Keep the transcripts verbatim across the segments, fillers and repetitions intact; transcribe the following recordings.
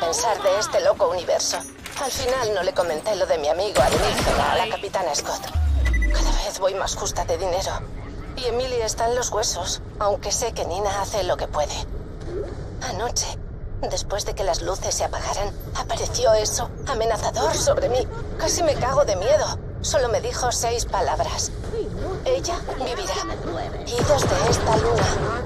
pensar de este loco universo. Al final no le comenté lo de mi amigo alienígena a la capitana Scott. Cada vez voy más justa de dinero. Y Emily está en los huesos, aunque sé que Nina hace lo que puede. Anoche, después de que las luces se apagaran, apareció eso, amenazador sobre mí. Casi me cago de miedo. Solo me dijo seis palabras. Ella vivirá. Idos de esta luna.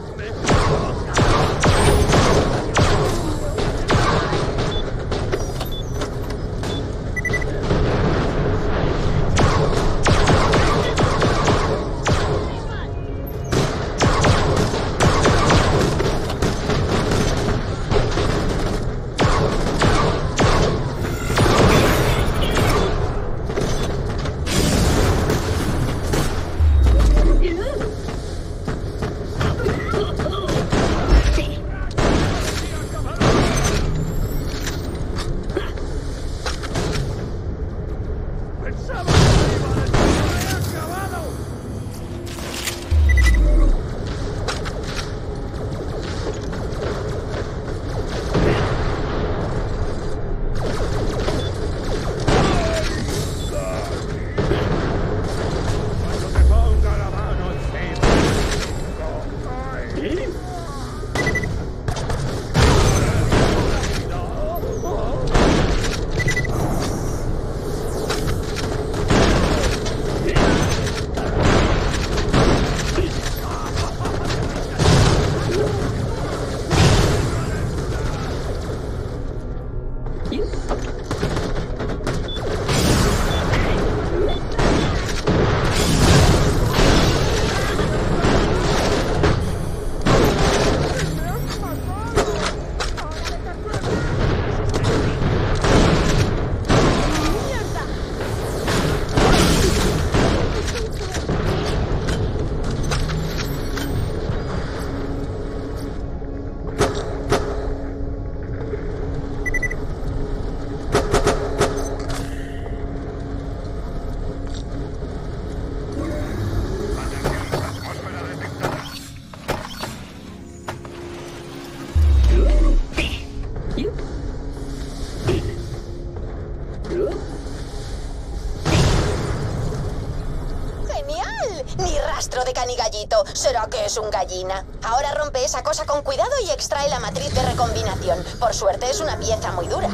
De canigallito. ¿Será que es un gallina? Ahora rompe esa cosa con cuidado y extrae la matriz de recombinación. Por suerte es una pieza muy dura.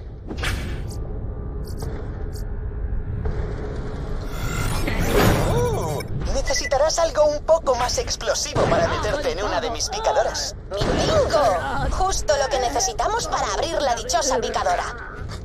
Uh, necesitarás algo un poco más explosivo para meterte en una de mis picadoras. ¡Mi bingo! Justo lo que necesitamos para abrir la dichosa picadora.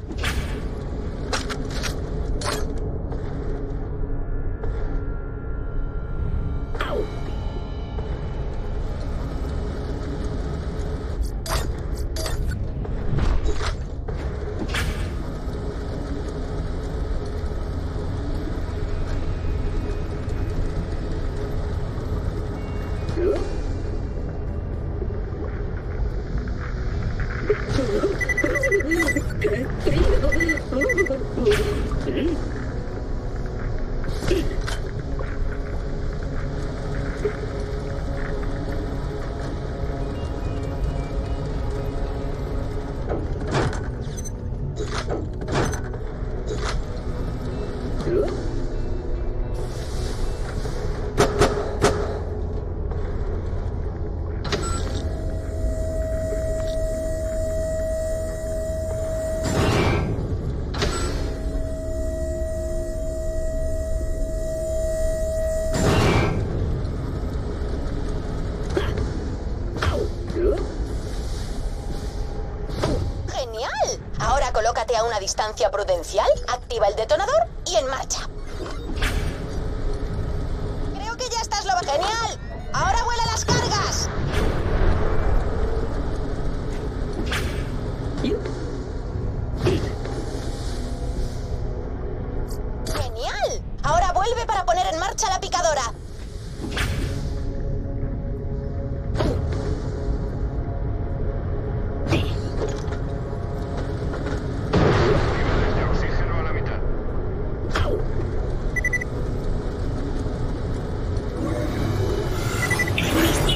Colócate a una distancia prudencial, activa el detonador y en marcha. Creo que ya estás lo... ¡Genial! ¡Ahora vuela las cargas! ¡Genial! Ahora vuelve para poner en marcha la picadora. Inicia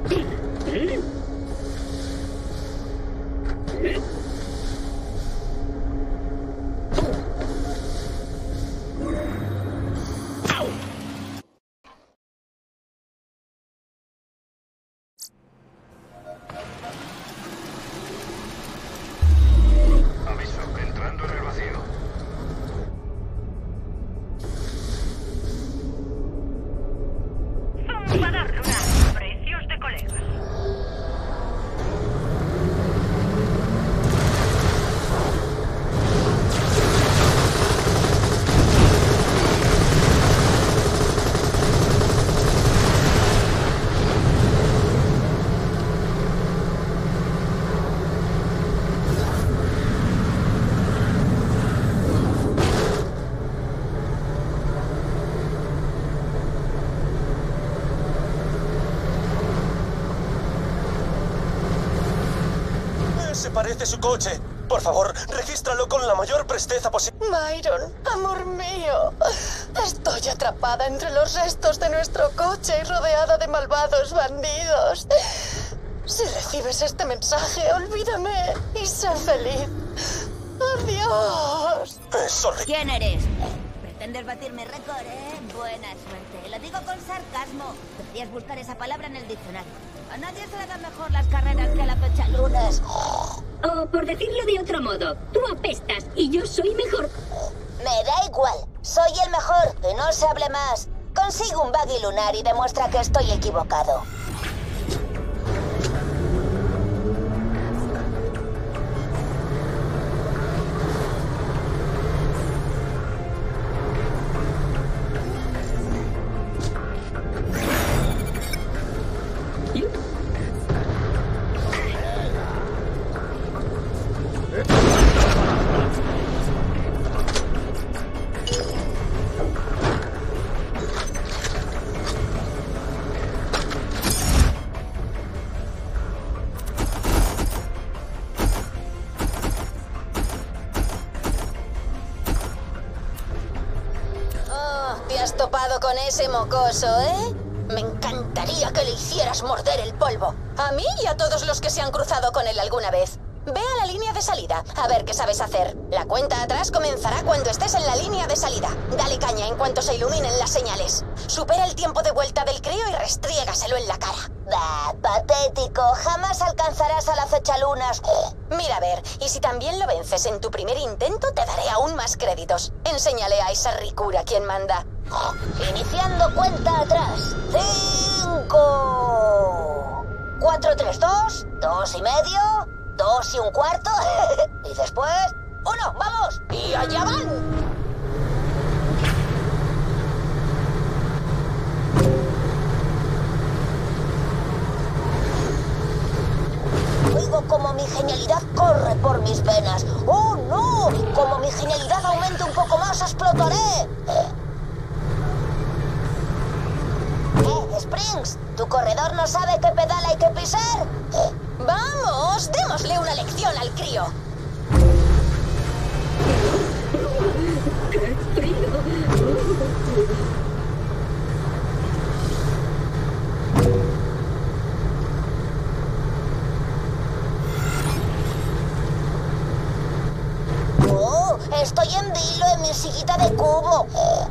Parece su coche. Por favor, regístralo con la mayor presteza posible. Myron, amor mío. Estoy atrapada entre los restos de nuestro coche y rodeada de malvados bandidos. Si recibes este mensaje, olvídame y sé feliz. ¡Adiós! Es horrible. ¿Quién eres? ¿Pretendes batir mi récord, eh? Buena suerte. Lo digo con sarcasmo. Deberías buscar esa palabra en el diccionario. A nadie se le dan mejor las carreras que a la fechalunas. O por decirlo de otro modo, tú apestas y yo soy mejor. Me da igual. Soy el mejor. Y no se hable más. Consigue un buggy lunar y demuestra que estoy equivocado. Topado con ese mocoso, ¿eh? Me encantaría que le hicieras morder el polvo. A mí y a todos los que se han cruzado con él alguna vez. Ve a la línea de salida, a ver qué sabes hacer. La cuenta atrás comenzará cuando estés en la línea de salida. Dale caña en cuanto se iluminen las señales. Supera el tiempo de vuelta del crío y restriégaselo en la cara. Bah, patético. Jamás alcanzarás a la fechalunas. Mira a ver, y si también lo vences en tu primer intento, te daré aún más créditos. Enséñale a esa ricura quién manda. Iniciando cuenta atrás. Cinco. Cuatro, tres, dos. Dos y medio. Dos y un cuarto. Y después... Uno, vamos. Y allá van. Oigo como mi genialidad corre por mis venas. ¡Oh, no! Como mi genialidad aumente un poco más, explotaré. Eh, Springs, ¿tu corredor no sabe qué pedal hay que pisar? ¡Vamos! ¡Démosle una lección al crío! ¡Qué frío! ¡Oh! Estoy en vilo en mi sillita de cubo.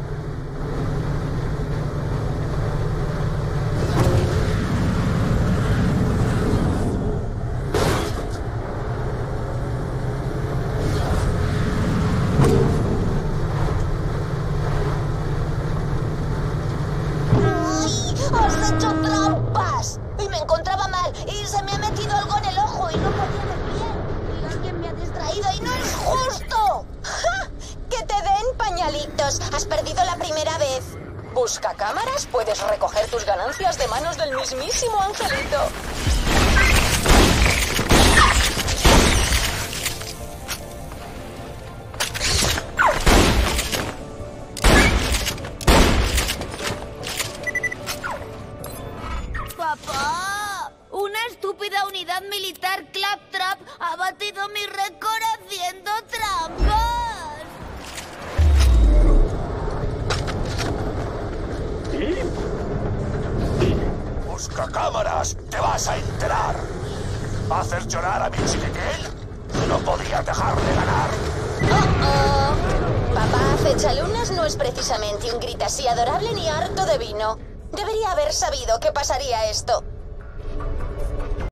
¡Has hecho trampas! Y me encontraba mal, y se me ha metido algo en el ojo y no podía ver bien. Y alguien me ha distraído y no es justo. ¡Ja! ¡Que te den pañalitos! Has perdido la primera vez. Busca cámaras, puedes recoger tus ganancias de manos del mismísimo angelito. ¡Papá! Una estúpida unidad militar Claptrap ha batido mi récord haciendo trampas. ¡Cacámaras! ¡Te vas a enterar! ¿Haces llorar a mi chiquitín? ¡No podías dejarle ganar! ¡Oh, oh! Papá Acechalunas no es precisamente un grita así adorable ni harto de vino. Debería haber sabido que pasaría esto.